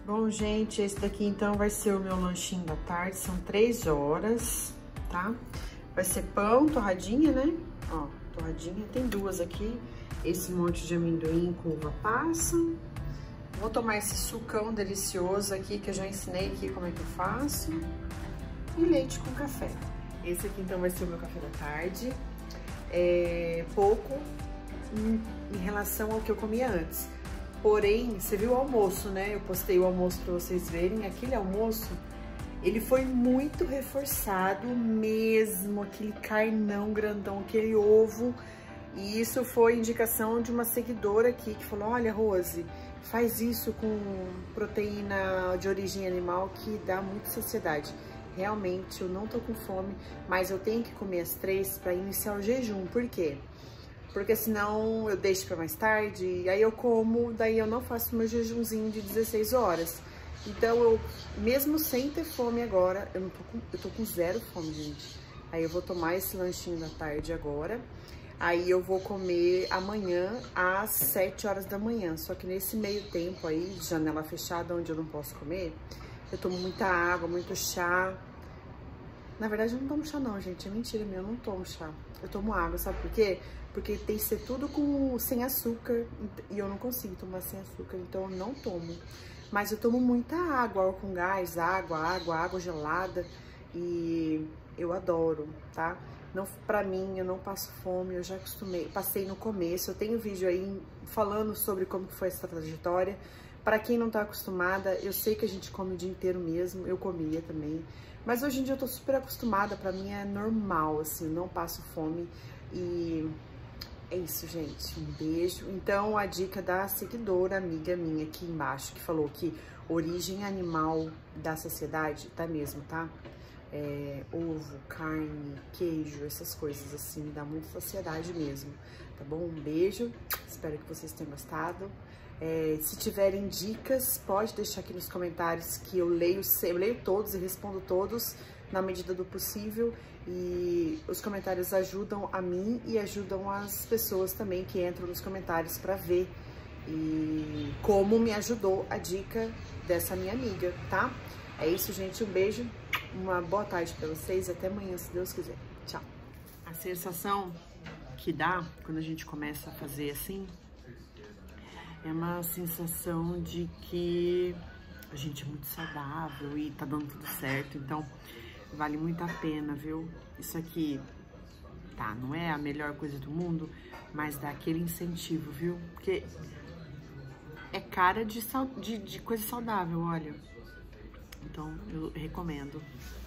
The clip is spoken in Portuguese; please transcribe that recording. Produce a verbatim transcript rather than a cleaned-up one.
Bom, gente, esse daqui então vai ser o meu lanchinho da tarde, são três horas, tá? Vai ser pão, torradinha, né? Ó, torradinha, tem duas aqui. Esse monte de amendoim com uva passa. Vou tomar esse sucão delicioso aqui, que eu já ensinei aqui como é que eu faço. E leite com café. Esse aqui então vai ser o meu café da tarde. É pouco em, em relação ao que eu comia antes. Porém, você viu o almoço, né? Eu postei o almoço pra vocês verem. Aquele almoço, ele foi muito reforçado mesmo. Aquele carnão grandão, aquele ovo. E isso foi indicação de uma seguidora aqui que falou, olha, Rose, faz isso com proteína de origem animal que dá muita saciedade. Realmente, eu não tô com fome, mas eu tenho que comer as três pra iniciar o jejum. Por quê? Porque senão eu deixo pra mais tarde, e aí eu como, daí eu não faço meu jejumzinho de dezesseis horas. Então, eu, mesmo sem ter fome agora, eu, não tô com, eu tô com zero fome, gente. Aí eu vou tomar esse lanchinho da tarde agora. Aí eu vou comer amanhã às sete horas da manhã. Só que nesse meio tempo aí, de janela fechada, onde eu não posso comer, eu tomo muita água, muito chá. Na verdade, eu não tomo chá não, gente. É mentira minha, eu não tomo chá. Eu tomo água, sabe por quê? Porque tem que ser tudo com, sem açúcar. E eu não consigo tomar sem açúcar, então eu não tomo. Mas eu tomo muita água, água com gás, água, água, água gelada. E eu adoro, tá? Não, pra mim, eu não passo fome, eu já acostumei, passei no começo. Eu tenho vídeo aí falando sobre como que foi essa trajetória. Pra quem não tá acostumada, eu sei que a gente come o dia inteiro mesmo, eu comia também. Mas hoje em dia eu tô super acostumada, pra mim é normal, assim, não passo fome. E é isso, gente, um beijo. Então, a dica da seguidora, amiga minha aqui embaixo, que falou que origem animal da saciedade, tá mesmo, tá? É, ovo, carne, queijo, essas coisas assim, dá muita saciedade mesmo, tá bom? Um beijo, espero que vocês tenham gostado. É, se tiverem dicas, pode deixar aqui nos comentários que eu leio, eu leio todos e respondo todos na medida do possível. E os comentários ajudam a mim e ajudam as pessoas também que entram nos comentários para ver e como me ajudou a dica dessa minha amiga, tá? É isso, gente, um beijo, uma boa tarde para vocês, até amanhã, se Deus quiser. Tchau. A sensação que dá quando a gente começa a fazer assim é uma sensação de que a gente é muito saudável e tá dando tudo certo, então vale muito a pena, viu? Isso aqui, tá, não é a melhor coisa do mundo, mas dá aquele incentivo, viu? Porque é cara de, de, de coisa saudável, olha. Então, eu recomendo.